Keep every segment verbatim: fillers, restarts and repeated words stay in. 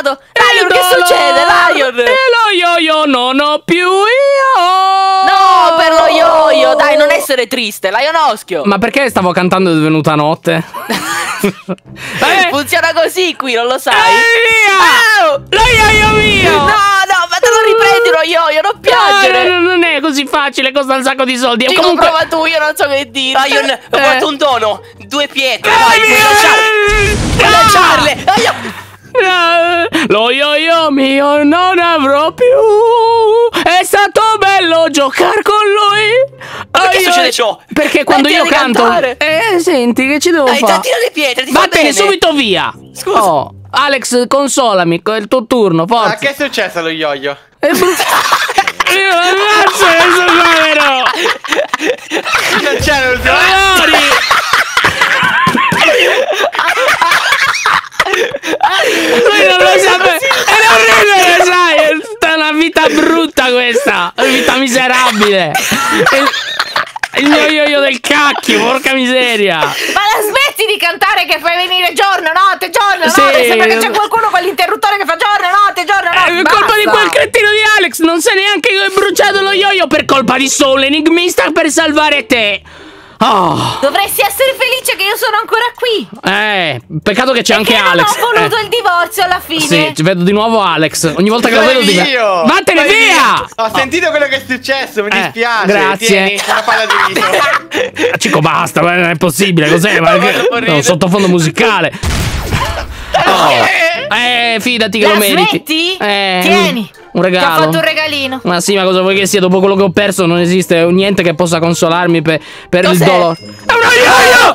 sbagliato. Lion, che succede, Lion? E lo yo-yo non ho più io. No, per lo yo-yo. Dai, non essere triste, Lionoschio. Ma perché stavo cantando È venuta notte? Eh, funziona così qui, non lo sai? Eh, via! Oh! Lo yo-yo mio! No, no, ma te lo riprendi lo yo-yo, non piangere. No, no, non è così facile, costa un sacco di soldi. Ci Comunque... prova tu, io non so che dire. Lion, ho Eh. fatto un dono. Due pietre, Eh, vai, puoi via! lanciarle. Puoi No! lanciarle. Ah, io- Eh, Lo yo-yo mio non avrò più. È stato bello giocare con lui. Perché Oh, io- succede ciò? Perché quando Mettila io di canto cantare. Eh senti che ci devo Dai, fare? tira le pietre, ti fa Vattene bene. subito via. Scusa. Oh, Alex, consolami, è il tuo turno, forza. Ma che è successo allo yo-yo? È brutto. Io ammazzo questo povero. Non c'era l'ultimo. Valori. Lui non lo sapeva. E non ridere, sai. È una vita brutta questa. Una vita miserabile. Il mio yo-yo del cacchio, porca miseria. Ma la smetti di cantare che fai venire giorno, notte, giorno, Sì. notte. Sembra che c'è qualcuno con l'interruttore che fa giorno, notte, giorno, notte. È colpa di basta. quel cretino di Alex. Non sa neanche che ho bruciato lo yo-yo per colpa di Soul Enigmista per salvare te. Oh. Dovresti essere felice che io sono ancora qui. Eh, peccato che c'è anche Perché Alex. non ho voluto Eh. il divorzio alla fine. Sì, ci vedo di nuovo Alex. Ogni volta che lo Vai vedo dico io. vattene Vai via! Ho sentito quello che è successo, mi Eh, dispiace. grazie. Tieni, c'è una palla di riso. Ah, Cico, basta, ma non è possibile, cos'è? Ma che- no, un sottofondo musicale. Oh. Eh, fidati che La lo meriti. smetti? Eh, Tieni. Un Ti ho regalo. fatto un regalino. Ma sì, ma cosa vuoi che sia? Dopo quello che ho perso non esiste niente che possa consolarmi per, per il Cos'è? dolore. È uno yo-yo!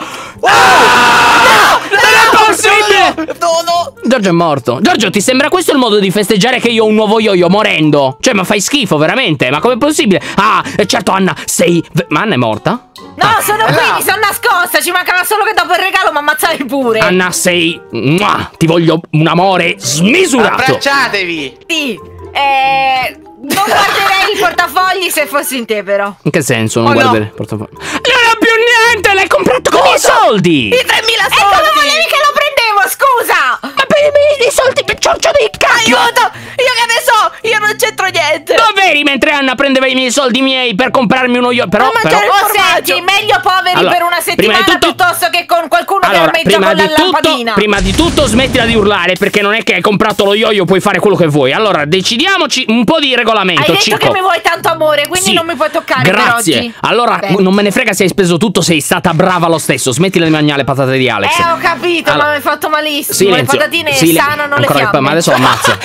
Ah! Non è possibile! No, no. Giorgio è morto. Giorgio, ti sembra questo il modo di festeggiare che io ho un nuovo yo-yo morendo? Cioè, ma fai schifo, veramente? Ma com'è possibile? Ah, e certo, Anna, sei... Ma Anna è morta? No, sono qui, mi sono nascosta. Ci mancava solo che dopo il regalo mi ammazzavi pure. Anna, sei... Mua, ti voglio un amore smisurato. Abbracciatevi. Sì. Eh... Non guarderei i portafogli se fossi in te, però. In che senso non Oh, no. guardare il portafoglio? Non ho più niente, l'hai comprato con i miei soldi! I tremila E come soldi. volevi che lo prendevo, scusa? Ma per i miei soldi per Giorgio di cacchio! Aiuto! Io che ne so? Io non c'entro niente. Dov'eri mentre Anna prendeva i miei soldi miei per comprarmi uno yo? Però, Ma però... mangiare il formaggio. Meglio poveri Allora, per una prima settimana di tutto- piuttosto che con qualcuno Allora, che armeggia prima con la di, tutto, lampadina. prima di tutto smettila di urlare, perché non è che hai comprato lo yo-yo, puoi fare quello che vuoi. Allora, decidiamoci un po' di regolamento, Hai detto Cico. che mi vuoi tanto amore, quindi Sì, non mi puoi toccare grazie. per oggi. Allora, Bene. non me ne frega se hai speso tutto, sei stata brava lo stesso. Smettila di mangiare le patate di Alex. Eh, ho capito, Allora, ma mi hai fatto malissimo. silenzio, Le patatine silen- sanano le ancora il pa- fiamme. ma adesso lo ammazzo.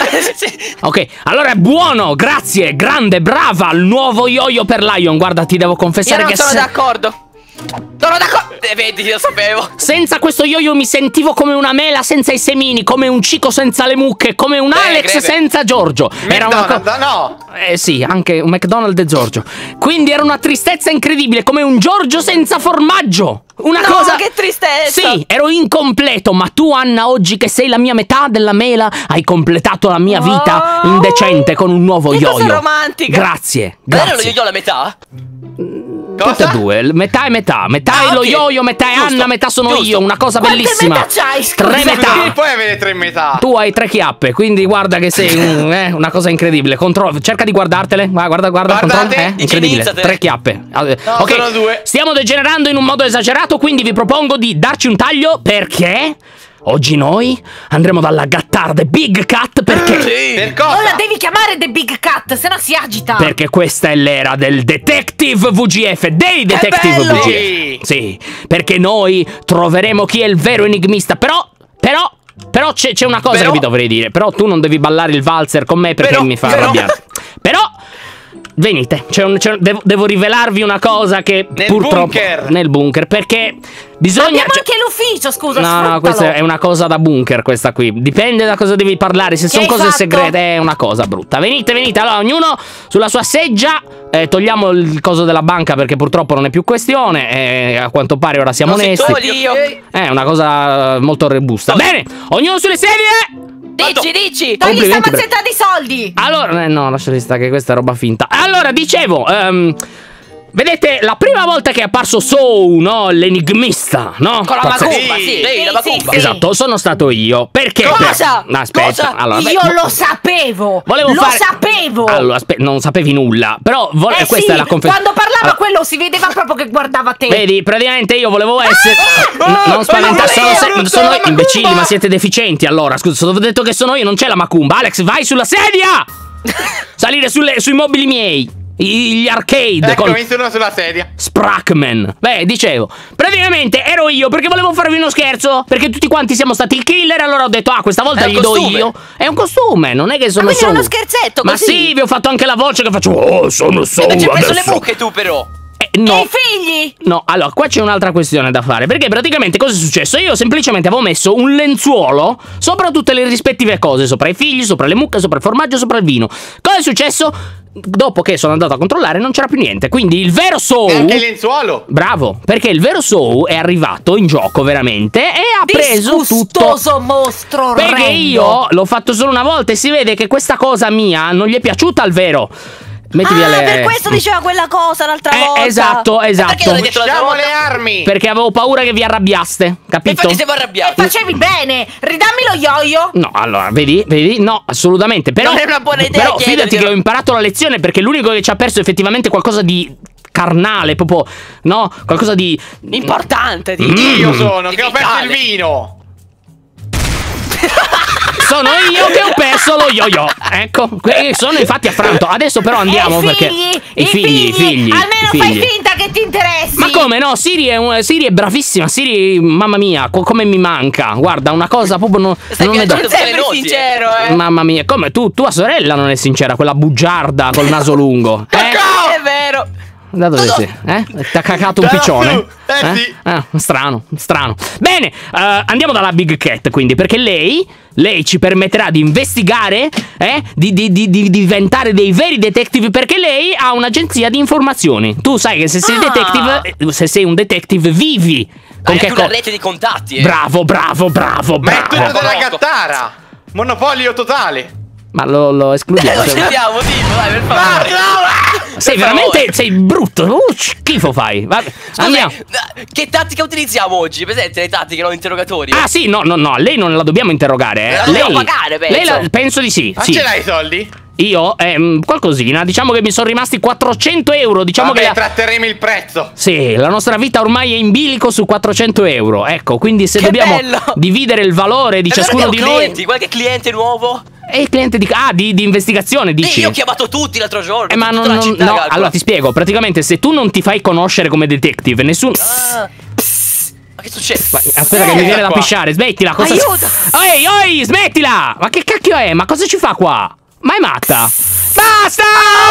Ok, allora è buono, grazie, grande, brava, il nuovo yo-yo per Lion. Guarda, ti devo Io confessare non che sono se- d'accordo. Sono d'accordo. Eh, vedi, lo sapevo. senza questo yo-yo mi sentivo come una mela senza i semini, come un Cico senza le mucche, come un Eh, Alex greve. senza Giorgio. Era una co- McDonald's, no. Eh sì, anche un McDonald's e Giorgio. Quindi era una tristezza incredibile, come un Giorgio senza formaggio. Una No, cosa... che tristezza. Sì, ero incompleto, ma tu, Anna, oggi che sei la mia metà della mela, hai completato la mia vita Oh. indecente con un nuovo Che yo-yo. cosa romantica. Grazie, Ma era lo grazie. yo-yo alla metà? Tutte e due, metà e metà. Metà Ah, è lo ok. yo-yo, metà è Giusto, Anna, metà sono giusto. io. Una cosa Quante bellissima. metà c'hai, scusa? Tre Non metà. puoi avere tre metà. Tu hai tre chiappe, quindi guarda che sei un- eh, una cosa incredibile. Contro- cerca di guardartele. Guarda, guarda, guarda. Guardate, controlla, eh, incredibile. igienizzate. Tre chiappe. Eh, No, ok, sono due. stiamo degenerando in un modo esagerato, quindi vi propongo di darci un taglio perché oggi noi andremo dalla gattarda Big Cat perché Sì. Per Non cosa? la devi chiamare The Big Cat, sennò si agita. Perché questa è l'era del Detective V G F, dei Detective bello! V G F. Sì, perché noi troveremo chi è il vero enigmista. Però, però, però c'è c'è una cosa Però- che vi dovrei dire. Però tu non devi ballare il valzer con me perché Però- mi fa però- arrabbiare. Però, venite, c'è un- c'è un- devo, devo rivelarvi una cosa che Nel purtroppo... bunker. Nel bunker, perché bisogna... Abbiamo cioè- anche l'ufficio, scusa, No, no, sfruttalo. questa è una cosa da bunker, questa qui. Dipende da cosa devi parlare. Se sono hai cose fatto? segrete, è una cosa brutta. Venite, venite. Allora, ognuno sulla sua seggia. Eh, togliamo il coso della banca perché purtroppo non è più questione. Eh, a quanto pare ora siamo Non si onesti. toglie, io. È una cosa molto robusta. Bene, ognuno sulle sedie. Dici, dici. Togli Complimenti, sta mazzetta di soldi. Allora, eh, no, lasciate stare che questa è roba finta. Allora, dicevo, ehm, Vedete, la prima volta che è apparso Soul, no? L'enigmista, no? Con la Pazzesco. macumba, sì, lei, la macumba. Esatto, sono stato io. Perché? Cosa? Per... Aspetta, Cosa? allora, Io beh, lo sapevo! Volevo lo fare... sapevo! Allora, aspetta, non sapevi nulla. Però vole... Eh questa sì, è la conferenza. quando parlava quello si vedeva proprio che guardava te. Vedi, praticamente io volevo essere. Ah! N- non spaventare, sono, Io, se- brutto, sono la imbecilli, macumba! ma siete deficienti. Allora, scusa, se ho detto che sono io, non c'è la macumba. Alex, vai sulla sedia! Salire sulle- sui mobili miei. I- Gli arcade Ecco, con mi sono sulla sedia. Sprackman. Beh, dicevo, praticamente ero io perché volevo farvi uno scherzo. Perché tutti quanti siamo stati il killer. Allora ho detto, ah, questa volta È un gli do costume. io. È un costume, non è che sono quindi solo. è uno scherzetto, Ma così? sì, vi ho fatto anche la voce che faccio. Oh, sono solo. E ci hai preso le adesso. buche tu però. Eh, E no. i figli? No, allora, qua c'è un'altra questione da fare. Perché praticamente cosa è successo? Io semplicemente avevo messo un lenzuolo sopra tutte le rispettive cose. Sopra i figli, sopra le mucche, sopra il formaggio, sopra il vino. Cosa è successo? Dopo che sono andato a controllare non c'era più niente. Quindi il vero E Soul... anche il lenzuolo. Bravo, perché il vero Soul è arrivato in gioco veramente e ha preso tutto. Disgustoso mostro Perché orrendo. io l'ho fatto solo una volta e si vede che questa cosa mia non gli è piaciuta al vero. Metti via Ah, le... per questo diceva quella cosa l'altra Eh, volta. esatto, Perché esatto. non hai detto l'altra Usciamo le volta? armi. Perché avevo paura che vi arrabbiaste, capito? Infatti siamo E arrabbiati. facevi bene. Ridammi lo yo-yo. No, allora, vedi, vedi, no, assolutamente. Però, Non è una buona idea Però fidati chiederglielo. che ho imparato la lezione perché l'unico che ci ha perso effettivamente qualcosa di carnale, proprio, no? Qualcosa di... Importante, di Mm. Io sono, che ho perso il vitale. vino. Sono io che ho perso lo yo-yo. Ecco, que- sono infatti affranto. Adesso però andiamo e i perché... figli, I figli, i figli, Almeno i fai figli. finta che ti interessi. Ma come no? Siri è, un- Siri è bravissima. Siri, mamma mia, co- come mi manca. Guarda, una cosa proprio non, Stai non ne do. piangendo tutte le Sempre noti, sincero, eh. Mamma mia, come tu, tua sorella non è sincera, quella bugiarda col naso lungo. Eh? È vero. Da dove sei? Eh? Ti ha cacato un Da piccione? lassù. Eh, sì. Ah, strano, strano. Bene, eh, andiamo dalla Big Cat quindi, perché lei, lei ci permetterà di investigare, eh? Di, di- di- di diventare dei veri detective, perché lei ha un'agenzia di informazioni. Tu sai che se sei Ah. detective, eh, se sei un detective vivi. Con Hai che anche una co- rete di contatti, eh. Bravo, bravo, bravo, Ma è tutto bravo. della Conosco. gattara. Monopolio totale. Ma lo, lo escludiamo. Lo sentiamo, dillo, dai, per Ah, favore. no! Sei Per veramente, favore. sei brutto. Uh, schifo fai. Vabbè, Scusa, andiamo. eh, che tattica utilizziamo oggi? Presente le tattiche, non interrogatorio? Ah sì, no, no, no, lei non la dobbiamo interrogare, eh. La lei, dobbiamo pagare, penso. Lei la, penso di sì, Ma sì. ce l'hai i soldi? Io, ehm, qualcosina, diciamo che mi sono rimasti quattrocento euro, diciamo Vabbè, che... la- tratteremo il prezzo. Sì, la nostra vita ormai è in bilico su quattrocento euro, ecco, quindi se Che dobbiamo bello! dividere il valore di È vero ciascuno che di ho noi... clienti, qualche cliente nuovo? E il cliente di... Ah, di, di investigazione, Eh, dici? io ho chiamato tutti l'altro giorno. Eh, ma tutta non, la non- città, no, calcola. allora ti spiego, praticamente se tu non ti fai conoscere come detective, nessuno... Ah. Ma che succede? Ma aspetta che mi viene da qua. pisciare, smettila, cosa... Aiuto! Ehi, oi, smettila! Ma che cacchio è? Ma cosa ci fa qua? Ma è matta? Basta!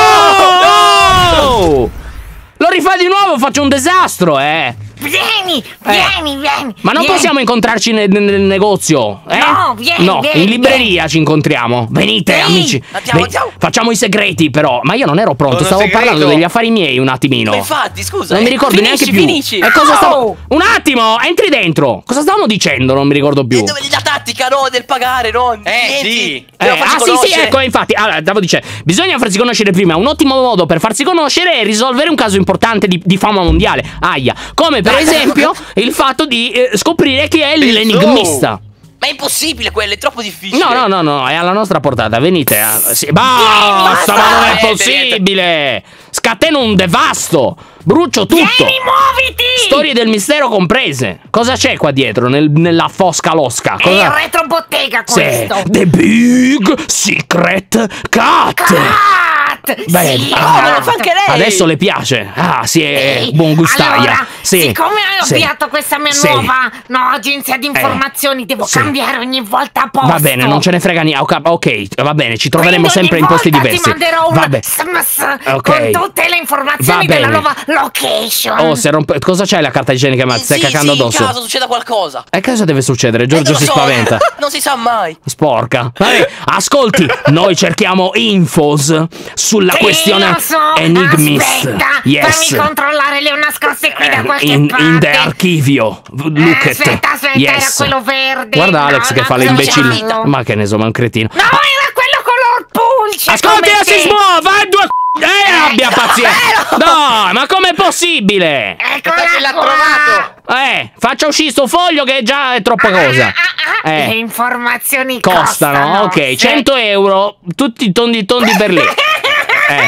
Oh! Lo rifai di nuovo, faccio un disastro, eh! Vieni, vieni, vieni. Ma non vieni. possiamo incontrarci nel, nel negozio, eh? No, vieni, No, vieni, in libreria ci incontriamo. Venite, Vieni. amici. Andiamo, Ve- andiamo. Facciamo i segreti, però. Ma io non ero pronto, Sono stavo segreto. parlando degli affari miei un attimino. Ma infatti, scusa. Non mi eh, ricordo finisci, neanche più. Finisci. E cosa Oh. stavo... Un attimo, entri dentro. Cosa stavamo dicendo? Non mi ricordo più. E dove la tattica, no? Del pagare, no? Eh, sì. Eh, ah sì sì ecco infatti allora stavo dicendo bisogna farsi conoscere prima. Un ottimo modo per farsi conoscere è risolvere un caso importante di, di fama mondiale. Aia. Come per esempio il fatto di eh, scoprire chi è l'enigmista. Ma è impossibile quello, è troppo difficile. No no no no è alla nostra portata. Venite a... sì, basta, ma non è Niente, possibile. Scateno un devasto. Brucio tutto. Vieni, muoviti. Storie del mistero comprese. Cosa c'è qua dietro nel- nella fosca losca? È Cosa... il retrobottega Sì, questo. The Big Secret Cat. Cat. Beh, Sì, ah, ma lo fa anche lei. Adesso le piace. Ah, si è Sì. buon gustaia. Allora, Sì. siccome ho sì, avviato questa mia sì. nuova no, agenzia di informazioni, devo sì. cambiare ogni volta a posto. Va bene, non ce ne frega niente. Ok, va bene, ci troveremo Quindi sempre in ogni posti volta diversi. Ti manderò un Vabbè. sms Ok. con tutte le informazioni Va della bene. nuova location. Oh, se rompe... cosa c'è la carta igienica? Ma Eh, stai sì, cacando sì, in addosso? caso succeda qualcosa. E cosa deve succedere? Eh, Giorgio non si lo so. spaventa. Non si sa mai. Sporca. Vabbè, ascolti, noi cerchiamo infos sulla Sì, questione lo so. Enigmist. Aspetta, Yes. fammi controllare le ho nascoste qui da Eh, qualche in, parte. in the archivio. Look Eh, at. aspetta, aspetta, yes. era quello verde. Guarda No, Alex che no, fa quello l'imbecille. giallo. Ma che ne so, ma è un cretino. No, era quello color felice. Ascolti, come non te. si smuova, eh, due c***o. Eh, abbia pazienza. No, ma com'è possibile? Eccola Perché l'ha qua. trovato. Eh, faccia uscire sto foglio che già è troppa cosa. Le Eh, informazioni costano, costano. ok, sì. cento euro, tutti tondi tondi per lì. Eh.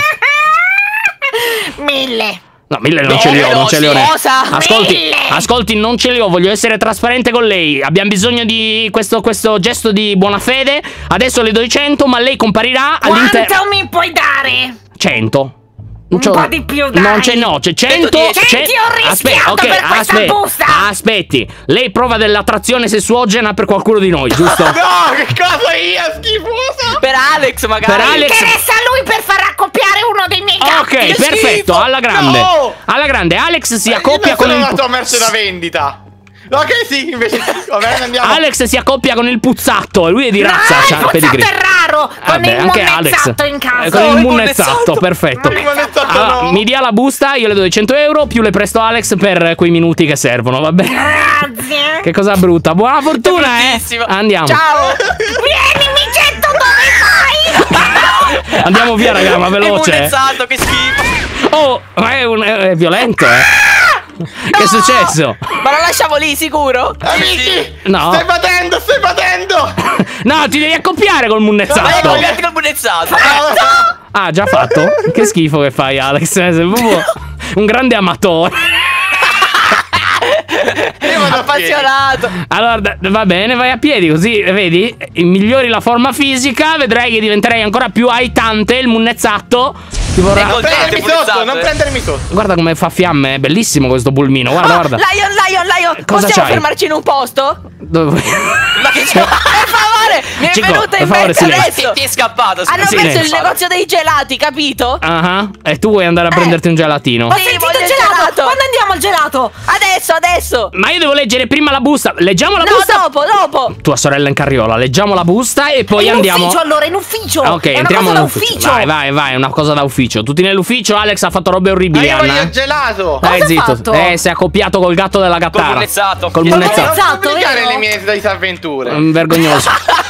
Mille. No, mille non No, ce li ho, no, non ce li ho. ne- cosa? Ascolti, Mille. ascolti, non ce li ho, voglio essere trasparente con lei. Abbiamo bisogno di questo, questo gesto di buona fede. Adesso le do i cento, ma lei comparirà all'interno. Quanto mi puoi dare? cento. Un po' di più, dai. Non c'è, no, c'è cento. centodieci. Senti, ho rischiato per questa aspetti, busta. aspetti. Lei prova dell'attrazione sessuogena per qualcuno di noi, giusto? No, che cosa io, schifosa. Per Alex magari. Per Alex. Interessa a lui per far accoppiare uno dei miei gatti. Ok, che perfetto, schifo. alla grande. No. Alla grande, Alex si Io accoppia non con sono il la tua merce da vendita. No, che sì, invece. Va bene, andiamo. Alex si accoppia con il puzzatto e lui è di No, razza, il c'ha il puzzato pedigree. è raro. Con Vabbè, il anche Alex. monnezzato in casa. Eh, con il Oh, il monnezzato, monnezzato. perfetto. Il monnezzato Allora, no. mi dia la busta, io le do i cento euro, più le presto a Alex per quei minuti che servono, va bene? Grazie. Che cosa brutta. Buona fortuna, eh. bruttissimo. Andiamo. Ciao. Vieni, mi getto dove vai? Andiamo via, raga, ma Il veloce. eh. monnezzato, che schifo. Oh, ma è, un, è violento, eh. Che è successo? Ma lo lasciamo lì, sicuro? Amici, No. stai battendo, stai battendo. No, ti devi accoppiare col Vai a munnezzato. cogliarti col monnezzato. Ah, già fatto? Che schifo che fai, Alex. Sei proprio un grande amatore. Io vado a piedi. Appassionato. Allora, d- va bene, vai a piedi così, vedi? Migliori la forma fisica, vedrai che diventerai ancora più aitante. Il munnezzato ti vorrà. Ecco. Non prendermi Gente, sotto, pulsato, non eh. prendermi sotto. Guarda come fa fiamme, è bellissimo questo pulmino. Guarda, guarda. Lion, Lion, Lion. Cosa Possiamo c'hai? fermarci in un posto? Dove- Ma che c'è? Per favore, mi è Chico, venuta per in favore, mente silenzio. adesso. Ti è scappato. Silenzio. Hanno aperto il negozio dei gelati, capito? Ah, e tu vuoi andare a prenderti un gelatino? Ho Sì, sentito voglio il il gelato. gelato. Quando andiamo al gelato? Adesso, adesso. Ma io devo leggere prima la busta. Leggiamo la No, busta. dopo, dopo. Tua sorella in carriola, leggiamo la busta e poi in andiamo. ufficio allora, in ufficio. Ah, ok, è una entriamo cosa da nell'ufficio. ufficio. Vai, vai, vai, è una cosa da ufficio. Tutti nell'ufficio, Alex ha fatto robe Ma orribili, io Anna. voglio eh. il gelato. Dai, Cosa ha zitto. fatto? Eh, si è accoppiato col gatto della gattara. Col munnezzato. Col Col munnezzato. Non Esatto, pubblicare vero? le mie disavventure. Mm, vergognoso.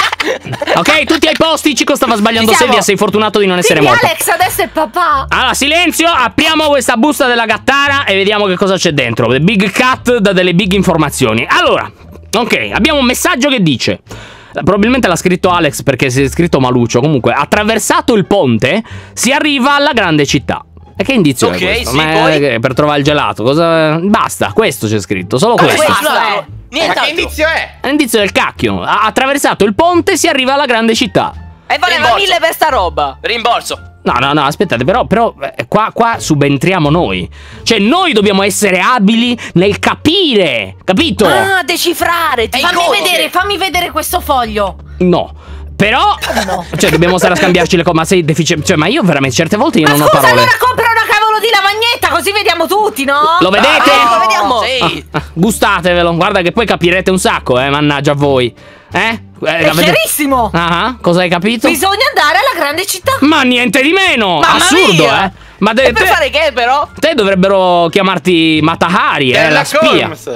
Ok, tutti ai posti. Cico stava sbagliando Ci siamo. sedia. Sei fortunato di non essere Quindi morto. Alex adesso è papà. Allora, silenzio, apriamo questa busta della gattara e vediamo che cosa c'è dentro. The Big Cat dà delle big informazioni. Allora, ok, abbiamo un messaggio che dice. Probabilmente l'ha scritto Alex perché si è scritto Maluccio. Comunque, attraversato il ponte, si arriva alla grande città. E che indizio Ok, è questo? sì, Ma è- poi? che- per trovare il gelato, cosa. Basta, questo c'è scritto, solo Ma questo. questo Questo è. è. Ma che Nient'altro. indizio è? È indizio del cacchio. Ha attraversato il ponte, si arriva alla grande città. E voleva Rimborso. mille per sta roba. Rimborso. No, no, no, aspettate, però, però eh, qua, qua subentriamo noi. Cioè, noi dobbiamo essere abili nel capire, capito? Ah, decifrare. Ti Fammi codice. vedere, fammi vedere questo foglio. No. Però, no? cioè, dobbiamo stare a scambiarci le cose. Ma sei deficiente. Cioè, ma io veramente certe volte io Ma non scusa, ho parole. allora compra una cavolo di lavagnetta così vediamo tutti, no? Lo vedete? Ah, lo vediamo. Sì. Ah, gustatevelo, guarda che poi capirete un sacco, eh, mannaggia a voi. Eh? Eh, È l'avete- chiarissimo. Ah, ah, cosa hai capito? Bisogna andare alla grande città. Ma niente di meno! Mamma Assurdo, mia. eh! Ma de- E per te, fare che, però? te dovrebbero chiamarti Matahari, eh, la Sherlock spia. Holmes.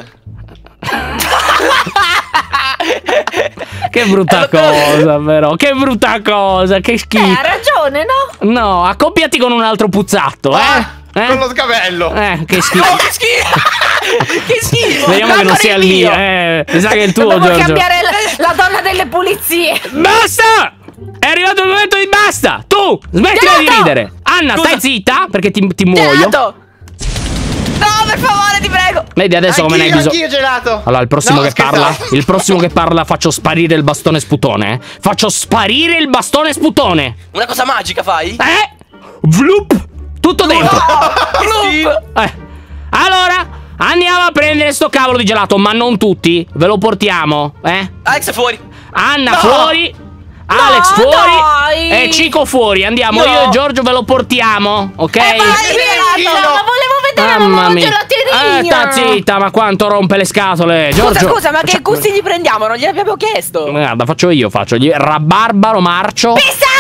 Che brutta cosa, però. Che brutta cosa, che Eh, schifo. ha ragione, no? No, accoppiati con un altro puzzatto, Ah, eh? con lo Eh? sgabello. Eh, che schifo. Oh, che schifo! Che schifo! Vediamo che non Ancora sia il mio, eh. Mi sa che è il tuo, Dobbiamo Giorgio. cambiare la, la donna delle pulizie. Basta! È arrivato il momento di basta! Tu, smettila di Gelato! ridere! Anna, Scusa. stai zitta, perché ti, ti muoio. Gelato! No, per favore, ti prego! Vedi adesso come ne hai Anch'io, bisogno. anch'io gelato. Allora, il prossimo No, che scherzavo. parla, il prossimo che parla faccio sparire il bastone sputone, eh. Faccio sparire il bastone sputone. Una cosa magica fai? Eh? Vloop! Tutto dentro. Loop! Eh. Allora, andiamo a prendere sto cavolo di gelato, ma non tutti. Ve lo portiamo, eh? Alex è fuori! Anna No. fuori. Alex No, fuori dai. e Cico fuori. Andiamo, No. io e Giorgio ve lo portiamo, ok? Eh, vai, Gelato. gelato, ma volevo vedere Mamma un mia. gelatinino. Eh, sta zitta, ma quanto rompe le scatole, Giorgio. Scusa, scusa, ma che gusti gli prendiamo? Non gliel'abbiamo chiesto! Guarda, faccio io, faccio gli rabarbaro marcio. Pistacchio!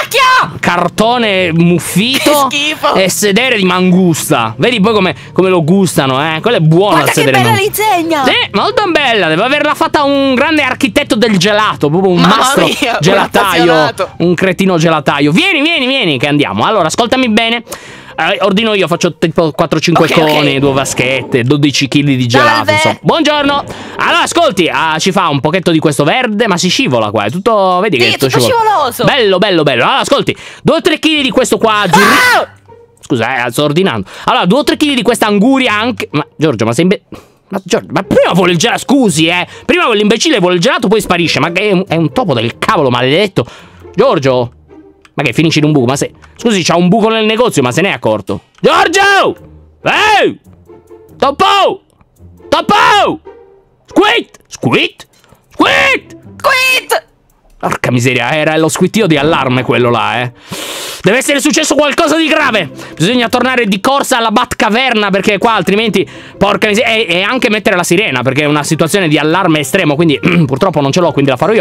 cacchio! cartone muffito Che schifo. e sedere di mangusta. Vedi poi come, come lo gustano, eh? Quello è buono. Guarda il che sedere bella di l'insegna! Sì, molto bella. Deve averla fatta un grande architetto del gelato. Proprio un Mamma mastro mia, un gelataio. appassionato. Un cretino gelataio. Vieni, vieni, vieni, che andiamo. Allora, ascoltami bene. Eh, ordino io, faccio tipo quattro cinque Ok, coni, ok. due vaschette, dodici chili di gelato. Salve. Insomma. Buongiorno. Allora, ascolti, ah, ci fa un pochetto di questo verde, ma si scivola qua. È tutto. Vedi Sì, che è tutto scivoloso. Bello, bello, bello. Allora, ascolti, due o tre chili di questo qua azzurro. Ah! Scusa, eh, sto ordinando. Allora, due o tre chili di questa anguria anche. Ma Giorgio, ma sei imbe... Ma Giorgio, ma prima vuole il gelato. Scusi, eh. Prima quell'imbecille vuole il gelato, poi sparisce. Ma che è un, è un topo del cavolo, maledetto. Giorgio. Ma che finisci in un buco? Ma se. Scusi, c'ha un buco nel negozio, ma se ne è accorto. Giorgio! Ehi! Topo! Topo! Squid! Squid! Squid! Quit! Porca miseria, era lo squittio di allarme quello là, eh. Deve essere successo qualcosa di grave. Bisogna tornare di corsa alla Batcaverna, perché qua altrimenti, porca miseria. E, e anche mettere la sirena, perché è una situazione di allarme estremo. Quindi purtroppo non ce l'ho, quindi la farò io.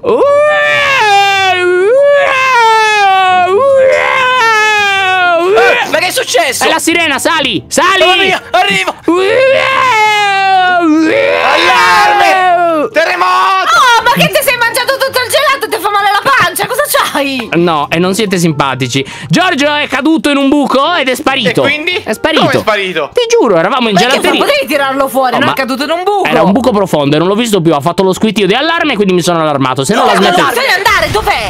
Eh, ma che è successo? È la sirena, sali! Sali! Mamma mia, arrivo! Allarme! Terremoto! Oh, ma che ti sei mangiato tutto il gelato? Ti fa male la pancia? Cosa c'hai? No, e non siete simpatici. Giorgio è caduto in un buco ed è sparito. E quindi? È sparito. Come è sparito? Ti giuro, eravamo in Perché non gelateria. potevi tirarlo fuori, Oh, non ma è caduto in un buco. Era un buco profondo e non l'ho visto più. Ha fatto lo squittio di allarme, quindi mi sono allarmato. Se no, la No, smette. no, devi andare, dov'è?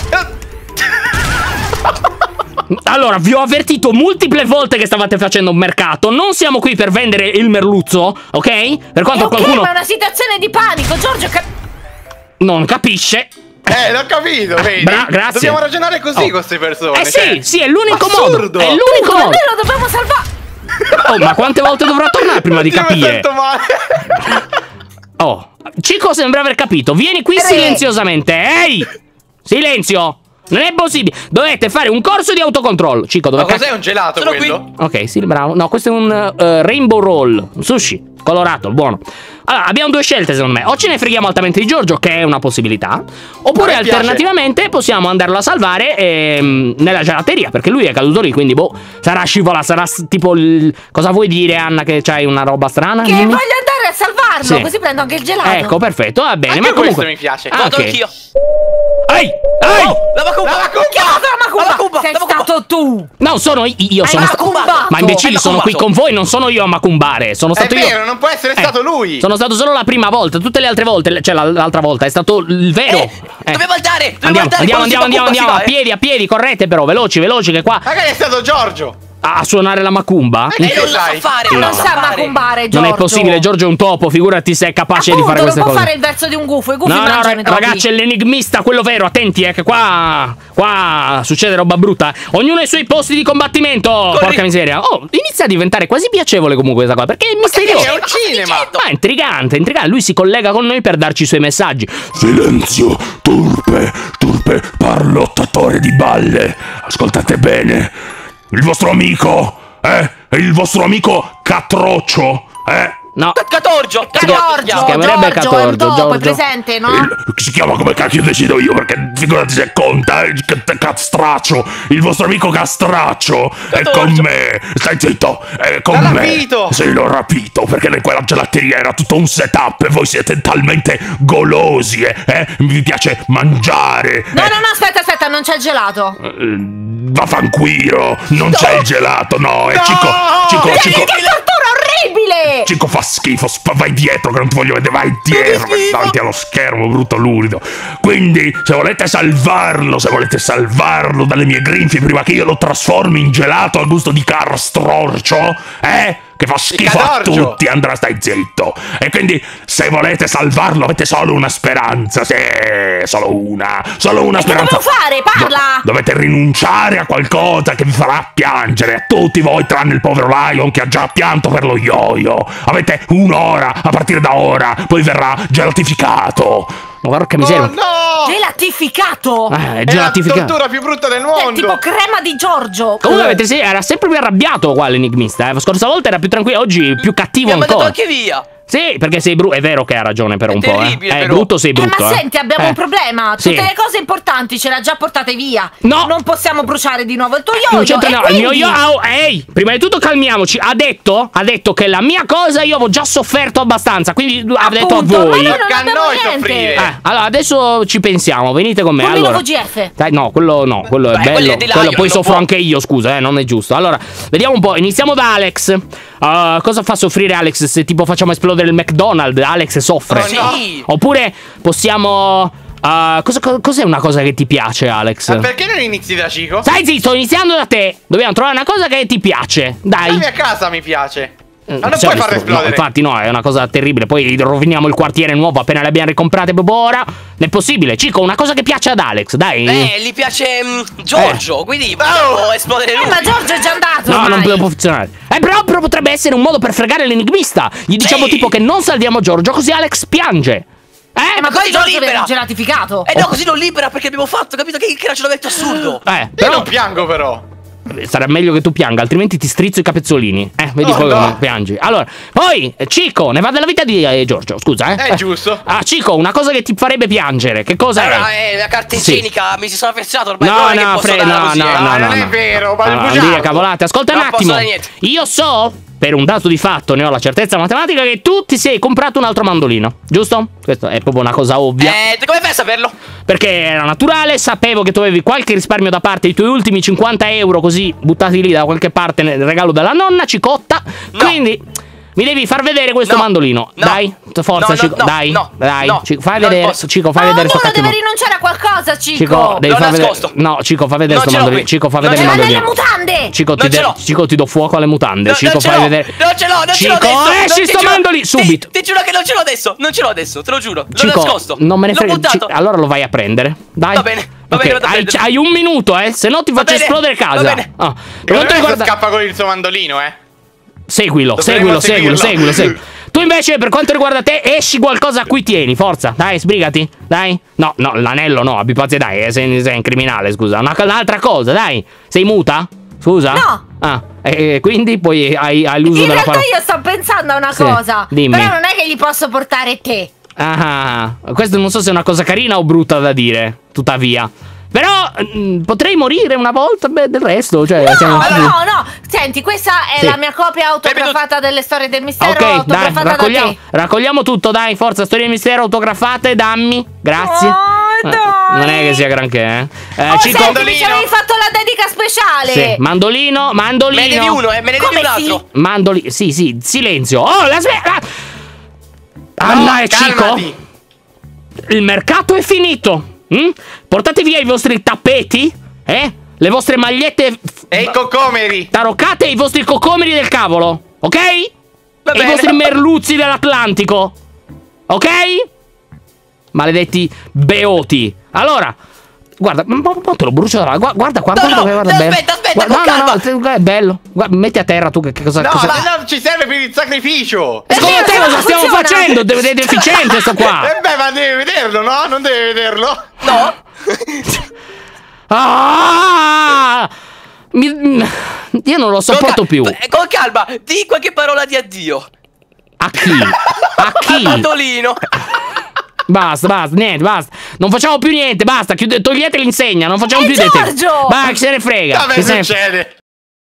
Allora, vi ho avvertito multiple volte che stavate facendo un mercato. Non siamo qui per vendere il merluzzo, ok? Per quanto Ok, qualcuno ma è una situazione di panico, Giorgio. Cap- non capisce. Eh, l'ho capito, vedi? Bra- grazie. Dobbiamo ragionare così Oh. con queste persone. Eh sì, cioè. sì, è l'unico Assurdo. modo. È l'unico Ma modo. noi lo dobbiamo salvare. Oh, ma quante volte dovrò tornare prima di Oddio, mi capire? sento male. Oh, Cico sembra aver capito. Vieni qui Tre. silenziosamente. Ehi! Silenzio! Non è possibile. Dovete fare un corso di autocontrollo. Cico, dove Ma cos'è un gelato Sono quello? Ok, sì, bravo. No, questo è un uh, rainbow roll. Un sushi colorato, buono. Allora, abbiamo due scelte secondo me. O ce ne freghiamo altamente di Giorgio, che è una possibilità. Oppure A me piace. alternativamente possiamo andarlo a salvare ehm, nella gelateria, perché lui è caduto lì, quindi boh, sarà scivola, sarà s- tipo il... Cosa vuoi dire, Anna, che c'hai una roba strana? Che Dimmi. voglio andare a salvarlo, Sì. così prendo anche il gelato. Ecco, perfetto, va bene. Anche ma comunque questo mi piace. Ah, Vado ok. anch'io. Ehi! Ehi! Oh, la macumba! La macumba! Chi ha fatto la macumba? La macumba, Sei la macumba. stato tu. No, sono io, io Hai sono sta- macumbato. Ma imbecilli, Hai sono qui macumbato. con voi, non sono io a macumbare. Sono È stato io. vero, non può essere Eh, stato lui. Sono stato solo la prima volta, tutte le altre volte, cioè la- l'altra volta è stato il vero. Eh, dobbiamo andare, dobbiamo Andiamo, andare, andiamo, quando si andiamo, andiamo, macumba si andiamo, va, a eh. piedi, a piedi, correte però, veloci, veloci, che qua Magari è stato Giorgio. a suonare la macumba. Eh, E non lo sa sai? fare, No. non Non lo sa sa fare. macumbare, Giorgio. Non è possibile, Giorgio è un topo, figurati se è capace Appunto, di fare queste non può cose. fare il verso di un gufo, i gufi No, no, mangiano ra- i topi. ragazzi, è l'enigmista, quello vero, attenti, eh, che qua, qua succede roba brutta. Ognuno ai suoi posti di combattimento, porca miseria. Oh, inizia a diventare quasi piacevole comunque questa qua, perché è misterioso. È un cinema. Ma è intrigante, intrigante. Lui si collega con noi per darci i suoi messaggi. Silenzio, turpe, turpe, parlottatore di balle. Ascoltate bene. Il vostro amico, eh? È il vostro amico Catroccio, eh? No, Catorgio, Si Giorgio, si chiamerebbe Giorgio, Catorgio, è un topo, Giorgio. è presente, no? Il- si chiama come cacchio decido io, perché figurati se conta, il ca- castraccio, il vostro amico castraccio è con Catorgio. me. Stai zitto, è con L'ha me. rapito. Sì, l'ho rapito, perché in quella gelateria era tutto un setup e voi siete talmente golosi, eh? eh? Vi piace mangiare. No, eh? no, no, aspetta, aspetta, non c'è il gelato. Eh, Vaffanculo, non c'è il gelato, no, è No! Cico, Cico, Che Cico, tortura orribile! Cico fa schifo, sp- vai dietro che non ti voglio vedere, vai dietro schifo. davanti allo schermo, brutto lurido. Quindi, se volete salvarlo, se volete salvarlo dalle mie grinfie prima che io lo trasformi in gelato al gusto di castrorcio, eh? Che fa schifo a Cadorgio. tutti, Andrea, stai zitto. E quindi, se volete salvarlo, avete solo una speranza, sì, solo una, solo una Che speranza. dobbiamo fare? Parla! Do- dovete rinunciare a qualcosa che vi farà piangere, a tutti voi tranne il povero Lion che ha già pianto per lo yo-yo. Avete un'ora a partire da ora, poi verrà gelatificato. ma porca Oh miseria. no! Gelatificato! Ah, è È la gelatificato. tortura più brutta del È mondo. tipo crema di Giorgio. Comunque avete sì, era sempre più arrabbiato qua l'enigmista, eh. Scorsa volta era più tranquillo, oggi più cattivo Mi ha mandato ancora. anche via. Sì, perché sei brutto. È vero che ha ragione per È un po'. Eh. terribile, È però. brutto, sei brutto. Eh, ma eh. senti, abbiamo Eh. un problema. Sì. Tutte le cose importanti ce le ha già portate via. No. Non possiamo bruciare di nuovo il tuo yo-yo. Non c'entra e no, il mio quindi- io. Oh, ehi, prima di tutto calmiamoci. Ha detto, ha detto che la mia cosa io avevo già sofferto abbastanza. Quindi ha detto a Appunto, ma voi. noi non Tocca a abbiamo noi niente. soffrire. Eh, allora adesso ci pensiamo, venite con me. Pulmino Allora. V G F. Dai, no, quello no, quello è Beh, quello bello. è di Quello Lion, poi non soffro può. anche io, scusa, eh, non è giusto. Allora, vediamo un po', iniziamo da Alex. Uh, cosa fa soffrire Alex se tipo facciamo esplodere il McDonald's? Alex soffre. Oh, no. Sì. Oppure possiamo uh, cosa, co- cos'è una cosa che ti piace, Alex? Ma perché non inizi da Cico? Stai zitto, iniziando da te. Dobbiamo trovare una cosa che ti piace. Dai. La mia casa mi piace. Mm, Ma non cioè, puoi farla no, esplodere. infatti no, è una cosa terribile. Poi roviniamo il quartiere nuovo appena le abbiamo ricomprate proprio ora. Non è possibile. Cico, una cosa che piace ad Alex, dai. Eh, gli piace mm, Giorgio, quindi vogliamo esplodere lui. Eh, ma Giorgio è già andato. No, ormai. non può funzionare. Eh, però, però potrebbe essere un modo per fregare l'enigmista. Gli diciamo Sì. tipo che non salviamo Giorgio, così Alex piange. Eh, Eh, ma poi così lo Giorgio viene libera. gelatificato. Eh no, così lo libera perché abbiamo fatto, capito? Che, che ragionamento assurdo. Eh, Io però non piango però. sarà meglio che tu pianga, altrimenti ti strizzo i capezzolini. Eh, vedi Oh, poi no. come piangi. Allora, poi, eh, Cico, ne va della vita di eh, Giorgio, scusa, eh. È giusto. Ah, Cico, una cosa che ti farebbe piangere, che cosa Allora, è? eh, la carta Sì. igienica, mi si sono affezionato ormai. No, non è che no, posso Fre- darla no, così, no, eh. no, non no, è no. vero, ma è No, non bugiardo. dire cavolate. Ascolta un Non posso attimo. dire niente. Io so, per un dato di fatto, ne ho la certezza matematica, che tu ti sei comprato un altro mandolino, giusto? Questa è proprio una cosa ovvia. Eh, come fai a saperlo? Perché era naturale, sapevo che tu avevi qualche risparmio da parte, i tuoi ultimi cinquanta euro così buttati lì da qualche parte nel regalo della nonna, cicotta. No. Quindi mi devi far vedere questo No. mandolino. No. Dai, forza, No, no, Cico, no, dai, no, dai. no. Cico, fai Non vedere, posso. Cico, fai Ma vedere sto ognuno cattivo. deve rinunciare a qualcosa, Cico. Cico, devi L'ho far vedere. nascosto. No, Cico, fai vedere Non sto ce l'ho mandolino. qui. Cico, fa Non vedere ce il l'ho. Ma nelle mandolino. mutande. Cico ti, Non ce de- l'ho. Cico, ti do fuoco alle mutande. No, Cico, non ce fai l'ho. vedere. Non ce l'ho, non ce l'ho Cico, adesso. esci non- ti sto giuro- mandolino, ti- subito. Ti giuro che non ce l'ho adesso. Non ce l'ho adesso, te lo giuro. L'ho Cico, nascosto. non me ne L'ho frega. buttato. Ci- allora lo vai a prendere. Dai. Va bene, va Ok, bene, vado a hai, prenderlo. hai un minuto, eh. Se no ti Va faccio bene, esplodere casa. va bene. Ah, per Secondo quanto me riguarda. scappa con il suo mandolino, eh. Seguilo, seguilo, Dovremmo seguilo, seguilo, seguirlo. seguilo. Tu invece, per quanto riguarda te, esci qualcosa a cui tieni. Forza, dai, sbrigati. Dai. No, no, l'anello no, abbi pazienza, dai. eh, Sei, sei un criminale, scusa. Una, un'altra cosa, dai. Sei muta? Scusa? No. Ah, e quindi poi hai, hai l'uso In della realtà parola. io sto pensando a una Sì, cosa. dimmi. Però non è che gli posso portare te. Ah, questo non so se è una cosa carina o brutta da dire, tuttavia. Però mm, potrei morire una volta, beh, del resto, cioè... No, siamo- no, no. Senti, questa è Sì. la mia copia autografata delle storie del mistero. Ok, dai, autografata da raccogliamo, te. raccogliamo tutto, dai, forza, storie di mistero autografate, dammi, grazie. Oh, Eh, dai. non è che sia granché, eh. eh Oh, Cico- senti, mi ci avevi fatto la dedica speciale. Sì, mandolino, mandolino. Me ne devi uno, eh, me ne devi Come un altro. sì? Mandolino, sì, sì, silenzio. Oh, la smetta. Anna e Cico, Calmati. il mercato è finito. mm? Portate via i vostri tappeti, eh? Le vostre magliette f- E i cocomeri. taroccate e i vostri cocomeri del cavolo, ok? Va E i bene. vostri merluzzi dell'Atlantico, ok? Maledetti beoti. Allora, guarda, ma ma- ma te lo brucio dalla... Guarda, guarda qua, No, guarda, no, guarda, guarda, aspetta, bello. aspetta, Guarda, con no, no, calma. no, è bello. Guarda, metti a terra tu che, che cosa... No, cosa... ma no, ci serve per il sacrificio. E secondo Perché te non cosa stiamo funziona? facendo? Deve essere deficiente sto qua. Eh beh, ma devi vederlo, no? Non devi vederlo. No? Ah! Mi- Io non lo sopporto Con ca- più. eh, Con calma, di qualche parola di addio. A chi? A Al chi? mandolino. Basta, basta, niente, basta. Non facciamo più niente, basta. Chiude, togliete l'insegna, non facciamo È più niente. Giorgio! Ma chi se ne frega? Vabbè, chi se ne- succede.